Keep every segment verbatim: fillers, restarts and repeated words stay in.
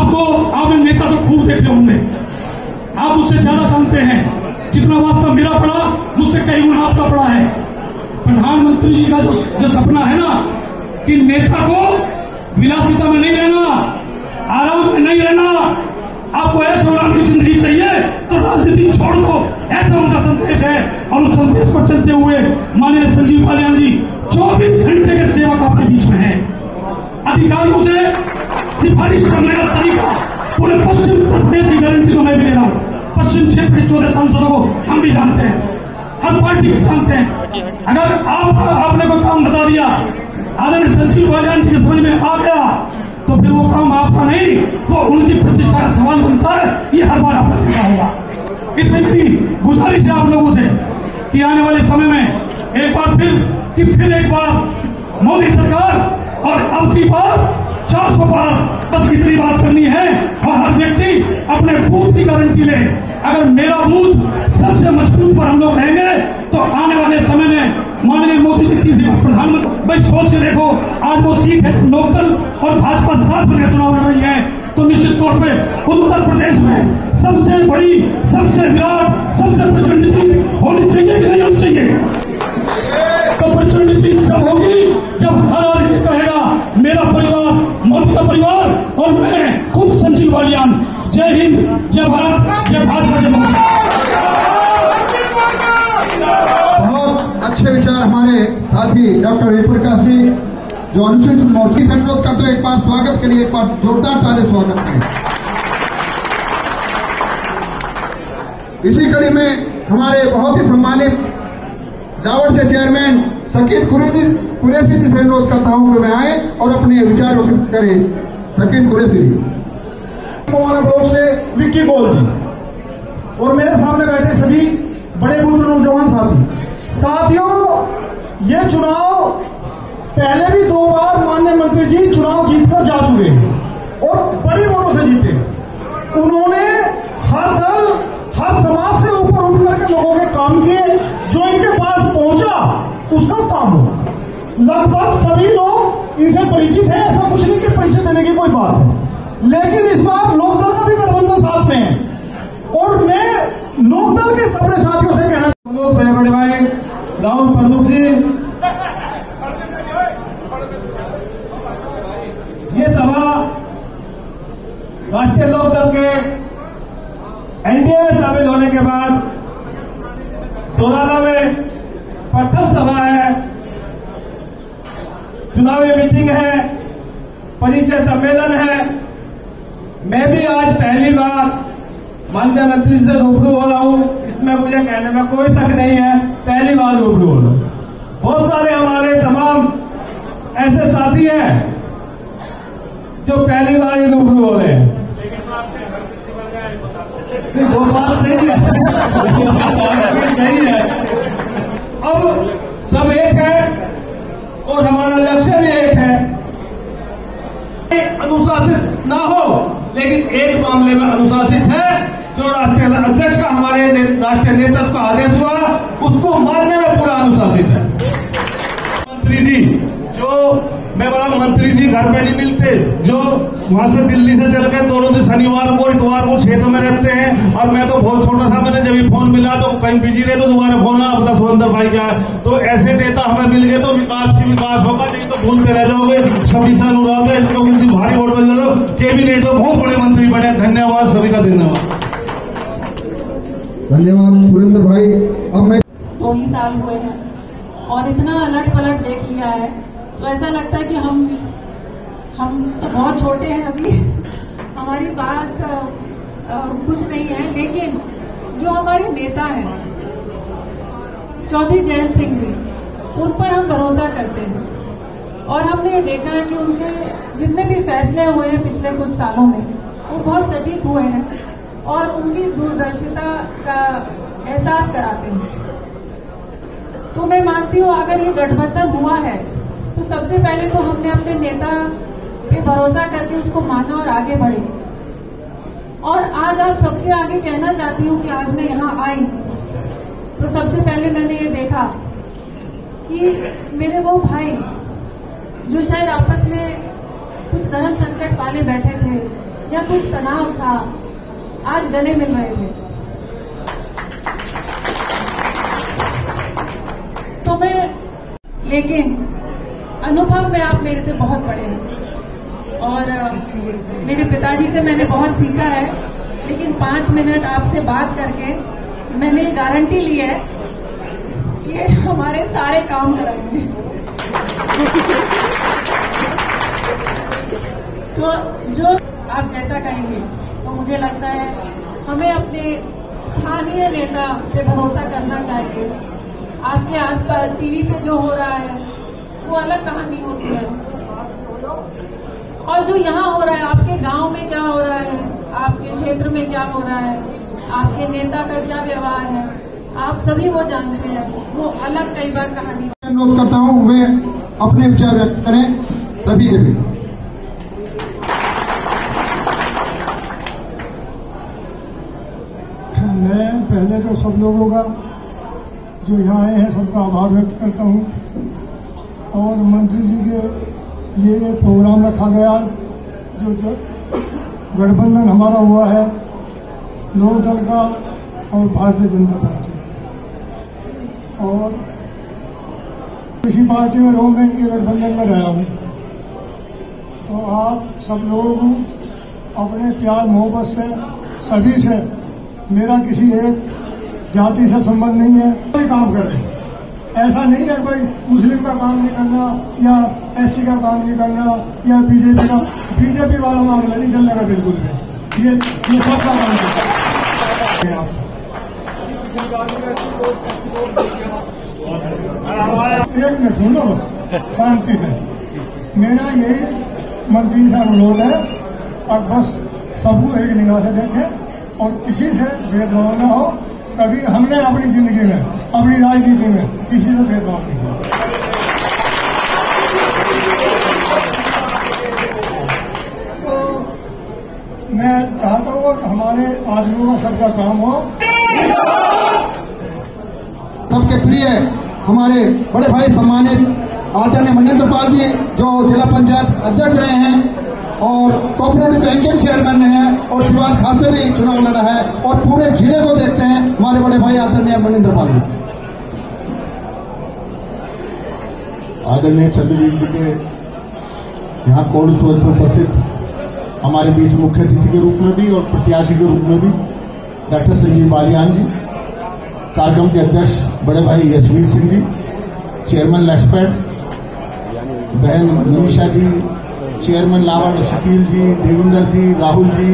आपको आपने नेता तो खूब देखे होंगे, आप मुझसे ज्यादा जानते हैं। जितना वास्ता मेरा पड़ा मुझसे कई गुना आपका पड़ा है। प्रधानमंत्री जी का जो जो सपना है ना कि नेता को विलासिता में नहीं रहना, आराम में नहीं रहना, आपको ऐसे आराम की जिंदगी चाहिए तो राजनीति छोड़ दो, ऐसा उनका संदेश है। और उस संदेश पर चलते हुए माननीय संजीव बालियान जी चौबीस घंटे के सेवक आपके बीच में हैं। अधिकारियों से सिफारिश करने का तरीका पूरे पश्चिम उत्तर प्रदेश की गारंटी तो मैं भी ले रहा हूँ। पश्चिम क्षेत्र के चौदह सांसदों को हम भी जानते हैं, हर पार्टी को जानते हैं। अगर आप आपने कोई काम बता दिया, आदरणीय संजीव बालियान जी के समझ में आ गया, तो फिर वो काम आपका नहीं, वो उनकी प्रतिष्ठा का सवाल बनता है। ये हर बार आपने देखा होगा। इसलिए मेरी गुजारिश है आप लोगों से कि आने वाले समय में एक बार फिर कि फिर एक बार मोदी सरकार, और अब की बार चार सौ बार, बस इतनी बात करनी है। और हर व्यक्ति अपने बूथ की गारंटी ले। अगर मेरा बूथ सबसे मजबूत पर हम लोग रहेंगे तो आने वाले समय में माननीय मोदी जी तीसरी बार प्रधानमंत्री। भाई सोच के देखो, आज वो सीट है लोकदल और भाजपा साथ में चुनाव लड़ रही है, तो निश्चित तौर पे उत्तर प्रदेश में सबसे बड़ी, सबसे विराट, सबसे प्रचंड जीत होनी चाहिए कि नहीं होनी चाहिए? तो प्रचंड जीत जब होगी जब हर आदमी कहेगा मेरा परिवार मोदी का परिवार और मैं खुद संजीव बालियान। जय हिंद, जय भारत, जय भाजपा, जय मोदी। बहुत अच्छे विचार हमारे साथी डॉक्टर जयप्रकाश जी जो अनुसूचित मोर्चा से अनुरोध करते हैं, एक बार स्वागत के लिए एक बार जोरदार ताली स्वागत करें। इसी कड़ी में हमारे बहुत ही सम्मानित जावर से चेयरमैन शकील कुरैशी कुरैशी जी से अनुरोध करता हूं कि वे आए और अपने विचार व्यक्त करें। शकील कुरैशी जी। हमारे ब्लॉक से विक्की कौल जी और मेरे सामने बैठे सभी बड़े बुजुर्ग नौजवान साथी। साथियों, ये चुनाव पहले भी दो बार माननीय मंत्री जी चुनाव जीतकर जा चुके हैं और बड़ी वोटों से जीते। उन्होंने हर दल, हर समाज से ऊपर उठ करके लोगों के काम किए, जो इनके पास पहुंचा उसका काम हो। लगभग सभी लोग इनसे परिचित हैं, ऐसा कुछ नहीं कि परिचय देने की कोई बात है। लेकिन इस बार लोकदल का भी गठबंधन साथ में है और मैं लोकदल के अपने साथियों से कहना चाहूंगा, बड़े बड़े भाई राहुल प्रमुख जी, ये सभा राष्ट्रीय लोकदल के एनडीए में शामिल होने के बाद दोराला में प्रथम सभा है, चुनावी मीटिंग है, परिचय सम्मेलन है। मैं भी आज पहली बार माननीय मंत्री से रूबरू हो रहा हूं, इसमें मुझे कहने में कोई शक नहीं है, पहली बार रूबरू हो रहा हूं। बहुत सारे हमारे तमाम ऐसे साथी हैं जो पहली बार ही रूबरू हो रहे हैं। वो बात सही है, सही है। अब सब एक है और हमारा लक्ष्य भी एक है। अनुशासित ना हो, लेकिन एक मामले में अनुशासित है, जो राष्ट्रीय अध्यक्ष का हमारे राष्ट्रीय नेतृत्व का आदेश हुआ उसको मानने में पूरा अनुशासित है। मंत्री जी जो मैं बता मंत्री जी घर पे नहीं मिलते, जो वहां से दिल्ली से चल के दोनों दिन शनिवार को इतवार को क्षेत्र में रहते हैं, और मैं तो बहुत छोटा था, मैंने जब भी फोन मिला तो कहीं बिजी रहे तो दोबारा फोन आया बता सुरेंद्र भाई क्या है। तो ऐसे नेता हमें मिल गए तो विकास की विकास होगा, नहीं तो भूलते रह जाओगे। शमीसा अनुराग है, इसको गिनती भारी वोट मिल जाओ, कैबिनेट में बहुत बड़े मंत्री बने। धन्यवाद, सभी का धन्यवाद। धन्यवाद सुरेंद्र भाई। अब मैं दो ही साल हुए हैं और इतना अलट पलट देख लिया है, तो ऐसा लगता है कि हम हम तो बहुत छोटे हैं अभी, हमारी बात आ, आ, कुछ नहीं है। लेकिन जो हमारे नेता हैं चौधरी जयंत सिंह जी, उन पर हम भरोसा करते हैं और हमने ये देखा है कि उनके जितने भी फैसले हुए हैं पिछले कुछ सालों में वो बहुत सटीक हुए हैं और उनकी दूरदर्शिता का एहसास कराते हैं। तो मैं मानती हूँ अगर ये गठबंधन हुआ है तो सबसे पहले तो हमने अपने नेता पे भरोसा करके उसको माना और आगे बढ़े। और आज आप सबके आगे कहना चाहती हूँ कि आज मैं यहाँ आई तो सबसे पहले मैंने ये देखा कि मेरे वो भाई जो शायद आपस में कुछ धर्म संकट पाले बैठे थे, या कुछ तनाव था, आज गले मिल रहे थे। तो मैं, लेकिन अनुभव में आप मेरे से बहुत बड़े हैं और मेरे पिताजी से मैंने बहुत सीखा है, लेकिन पांच मिनट आपसे बात करके मैंने ये गारंटी ली है कि ये हमारे सारे काम कराएंगे। तो जो आप जैसा कहेंगे, तो मुझे लगता है हमें अपने स्थानीय नेता पे भरोसा करना चाहिए। आपके आसपास टीवी पे जो हो रहा है वो अलग कहानी होती है, और जो यहाँ हो रहा है, आपके गांव में क्या हो रहा है, आपके क्षेत्र में क्या हो रहा है, आपके नेता का क्या व्यवहार है, आप सभी वो जानते हैं, वो अलग कई बार कहानी। अनुरोध करता हूँ वे अपने विचार व्यक्त करें सभी के भी। मैं पहले तो सब लोगों का जो यहाँ आए हैं सबका आभार व्यक्त करता हूँ, और मंत्री जी के लिए प्रोग्राम रखा गया जो, जो गठबंधन हमारा हुआ है लोक दल का और भारतीय जनता पार्टी, और किसी पार्टी में रहूँ, मैं इनके गठबंधन में रहा हूँ। तो आप सब लोग अपने प्यार मोहब्बत से सभी से, मेरा किसी एक जाति से संबंध नहीं है, कोई काम कर रहे हैं। ऐसा नहीं है कोई मुस्लिम का काम नहीं करना या एससी का काम नहीं करना या बीजेपी का, बीजेपी वाला मामला नहीं चलने का बिल्कुल भी। ये ये सबका काम है। एक मिनट सुन लो बस शांति से। मेरा यही मंत्री से अनुरोध है, अब बस सबको एक निगाह से देखें और किसी से भेदभाव न हो। कभी हमने अपनी जिंदगी में, अपनी राजनीति में किसी से भेदभाव नहीं किया। तो मैं चाहता हूँ कि हमारे आदमियों का सबका काम हो। सबके प्रिय हमारे बड़े भाई सम्मानित आदरणीय मनिंद्र पाल जी, जो जिला पंचायत अध्यक्ष रहे हैं और कोऑपरेटिव बैंकिंग चेयरमैन रहे हैं, और शिवान खास से भी चुनाव लड़ा है, और पूरे जिले को देखते हैं हमारे बड़े भाई आदरणीय मनिंद्र पाल जी। आदरणीय चंद्रजीत जी के यहाँ कोल्ड स्टोरेज पर उपस्थित हमारे बीच मुख्य अतिथि के रूप में भी और प्रत्याशी के रूप में भी डॉक्टर संजीव बालियान जी, कार्यक्रम के अध्यक्ष बड़े भाई यशवीर सिंह जी, चेयरमैन लैक्सपैड, बहन मनीषा जी, चेयरमैन लावड़ शकील जी, देविंदर जी, राहुल जी,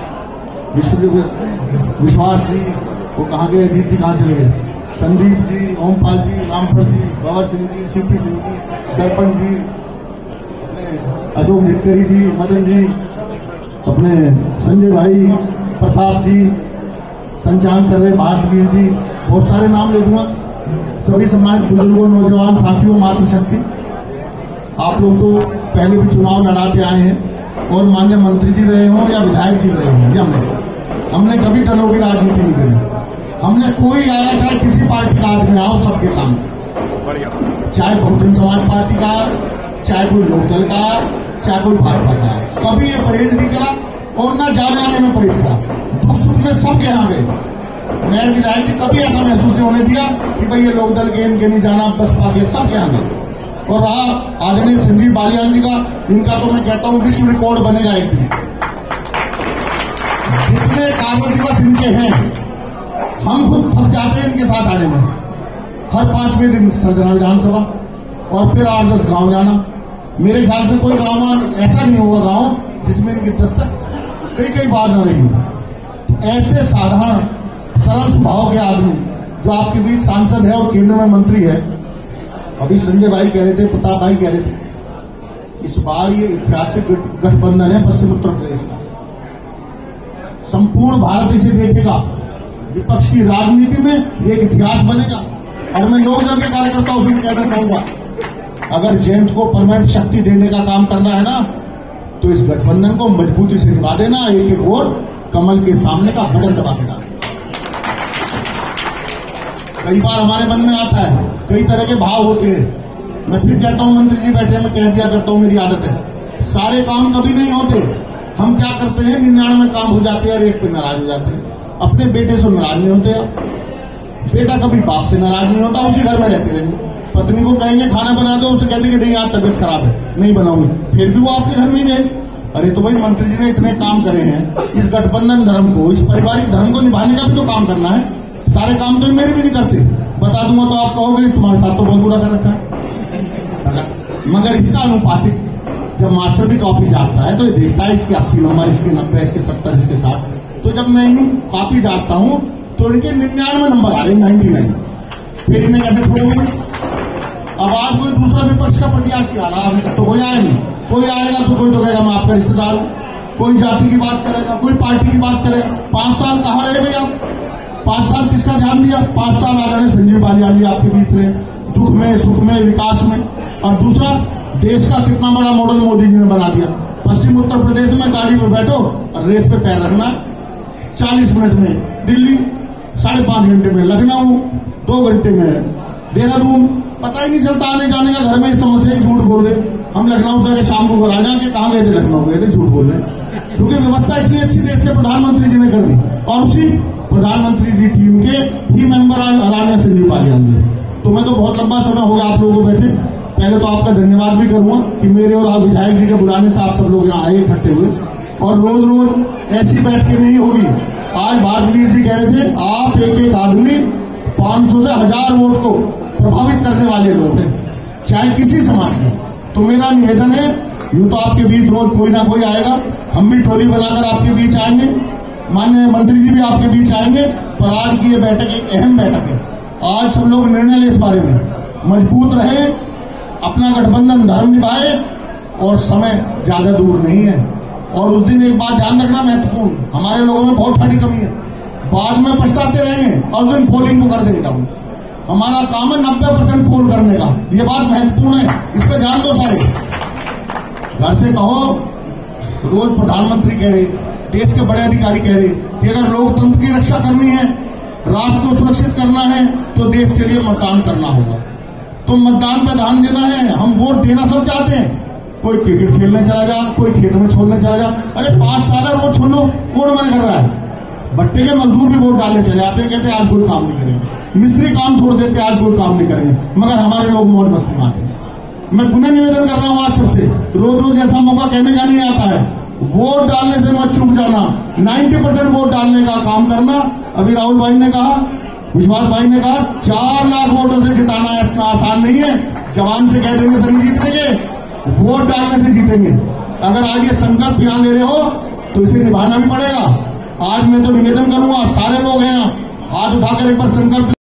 विश्वास जी, वो कहाँ गए, अजीत जी कहाँ चले गए, संदीप जी, ओमपाल जी, रामफल जी, भंवर सिंह जी, सीपी सिंह जी, दर्पण जी, अपने अशोक जितकरी जी, मदन जी, अपने संजय भाई, प्रताप जी, संचालन कर रहे भारतवीर जी, बहुत सारे नाम ले दूंगा। सभी सम्मानित बुजुर्गों, नौजवान साथियों, मातृशक्ति, आप लोग तो पहले भी चुनाव लड़ाते आए हैं और माननीय मंत्री जी रहे हों या विधायक जी रहे हों, ये हमने हमने कभी दलों की राजनीति नहीं करी। हमने कोई आया चाहे किसी पार्टी का आदमी आओ, सबके काम किया, चाहे बहुजन समाज पार्टी का, चाहे कोई लोकदल का, चाहे कोई भाजपा का, कभी ये परहेज नहीं करा और न जाने आने में परहेज करा। दुख सुख में सबके यहाँ गए। मेयर विधायक जी कभी ऐसा महसूस नहीं होने दिया कि भाई ये लोकदल के इनके नहीं जाना, बसपा के, सबके यहाँ गए। और रहा आदरणीय संजीव बालियान जी का, इनका तो मैं कहता हूँ विश्व रिकॉर्ड बनेगा एक दिन। जितने कार्य दिवस इनके हैं, हम खुद थक जाते हैं इनके साथ आने में। हर पांचवें दिन सरजना विधानसभा और फिर आठ दस गांव जाना। मेरे ख्याल से कोई गांव में ऐसा नहीं होगा गांव जिसमें इनकी दस्तक कई कई बार न रही। ऐसे साधारण सरल स्वभाव के आदमी जो आपके बीच सांसद है और केंद्र में मंत्री है। अभी संजय भाई कह रहे थे, प्रताप भाई कह रहे थे, इस बार ये ऐतिहासिक गठबंधन है पश्चिम उत्तर प्रदेश का। संपूर्ण भारत इसे देखेगा। विपक्ष की राजनीति में ये इतिहास बनेगा। और मैं लोकदल के कार्यकर्ताओं से कहना चाहूंगा, अगर जयंत को परमानेंट शक्ति देने का काम करना है ना, तो इस गठबंधन को मजबूती से निभा देना। एक एक वोट कमल के सामने का बटन दबा के डाल। कई बार हमारे मन में आता है, कई तरह के भाव होते हैं। मैं फिर कहता हूं, मंत्री जी बैठे, मैं कह दिया करता हूं, मेरी आदत है। सारे काम कभी नहीं होते। हम क्या करते हैं, निन्यानवे काम हो जाते हैं और एक पे नाराज हो जाते हैं। अपने बेटे से नाराज नहीं होते आप, बेटा कभी बाप से नाराज नहीं होता, उसी घर में रहते रहेंगे। पत्नी को कहेंगे खाना बना दो, उसे कहते कि नहीं यार तबियत खराब है नहीं बनाऊंगी, फिर भी वो आपके घर में ही रहेगी। अरे तो भाई मंत्री जी ने इतने काम करे हैं, इस गठबंधन धर्म को, इस पारिवारिक धर्म को निभाने का भी तो काम करना है। सारे काम तो मेरे भी नहीं करते, बता दूंगा तो आप कहोगे तुम्हारे साथ तो बहुत बुरा कर रखा है। मगर इसका अनुपातिक जब मास्टर भी कॉपी जाता है तो ये देखता है इसके अस्सी नंबर, इसके नब्बे, इसके सत्तर, इसके साठ। तो जब मैं इन्हीं कॉपी जांचता हूं तो इनके निन्यानवे नंबर आ रहे, नाइन्टी नाइन। फिर इन्हें कैसे छोड़ेंगे? अब आज कोई दूसरा विपक्ष का प्रत्याशी आ रहा, अभी तक तो हो जाएगा, कोई आएगा तो कोई तो कहेगा मैं आपका रिश्तेदार हूं, कोई जाति की बात करेगा, कोई पार्टी की बात करेगा। पांच साल कहाँ रहे भाई आप? पांच साल किसका ध्यान दिया? पांच साल आ गए संजीव बालियान जी आपके बीच रहे, दुख में, सुख में, विकास में। और दूसरा, देश का कितना बड़ा मॉडल मोदी जी ने बना दिया। पश्चिम उत्तर प्रदेश में गाड़ी में बैठो और रेस पे पैर रखना, चालीस मिनट में दिल्ली, साढ़े पांच घंटे में लखनऊ, दो घंटे में देहरादून, पता ही नहीं चलता आने जाने का। घर में समझते हैं झूठ बोल रहे, हम लखनऊ से शाम को घर आ जाके कहाँ गए थे, लखनऊ गए थे, झूठ बोल रहे, क्योंकि व्यवस्था इतनी अच्छी देश के प्रधानमंत्री जी ने कर दी। और उसी प्रधानमंत्री जी टीम के ही मेंबर हराने संजीव बालियान जी। तो मैं तो बहुत लंबा समय हो गया आप लोगों को बैठे, पहले तो आपका धन्यवाद भी करूंगा कि मेरे और विधायक जी के बुलाने से आप सब लोग यहाँ आए इकट्ठे हुए। और रोज रोज ऐसी बैठ के नहीं होगी। आज भारतीय जी कह रहे थे आप एक एक आदमी पांच सौ से हजार वोट को प्रभावित करने वाले लोग हैं, चाहे किसी समाज के। तो मेरा निवेदन है, यूं तो आपके बीच रोज कोई ना कोई आएगा, हम भी टोली बनाकर आपके बीच आएंगे, माननीय मंत्री जी भी आपके बीच आएंगे। पर आज की ये बैठक एक अहम बैठक है। आज सब लोग निर्णय ले इस बारे में, मजबूत रहे, अपना गठबंधन धर्म निभाए, और समय ज्यादा दूर नहीं है। और उस दिन एक बात ध्यान रखना महत्वपूर्ण, हमारे लोगों में बहुत बड़ी कमी है, बाद में पछताते रहेंगे और उस दिन पोलिंग को कर देता हूं। हमारा काम है नब्बे परसेंट पोल करने का, ये बात महत्वपूर्ण है, इस पर ध्यान दो सारे। घर से कहो, रोज प्रधानमंत्री कह रहे, देश के बड़े अधिकारी कह रहे कि अगर लोकतंत्र की रक्षा करनी है, राष्ट्र को सुरक्षित करना है, तो देश के लिए मतदान करना होगा। तो मतदान पे ध्यान देना है। हम वोट देना सब चाहते हैं, कोई क्रिकेट खेलने चला जा, कोई खेत में छोड़ने चला जा। अरे पांच साल है रोज छोड़ो, कौन मना कर रहा है? भट्टे के मजदूर भी वोट डालने चले जाते हैं, कहते हैं आज कोई काम नहीं करेंगे, मिस्त्री काम छोड़ देते आज कोई काम नहीं करेंगे, मगर हमारे लोग मौज मस्ती मारते हैं। मैं पुनः निवेदन कर रहा हूं आज सबसे, रोज रोज ऐसा मौका कहने का नहीं आता है, वोट डालने से मत चूक जाना, नब्बे परसेंट वोट डालने का काम करना। अभी राहुल भाई ने कहा, विश्वास भाई ने कहा चार लाख वोटों से जिताना इतना आसान नहीं है, जवान से कह देंगे सभी जीत लेंगे, वोट डालने से जीतेंगे। अगर आज ये संकल्प यहां ले रहे हो तो इसे निभाना भी पड़ेगा। आज मैं तो निवेदन करूंगा, सारे लोग हैं, हाथ उठाकर एक बार संकल्प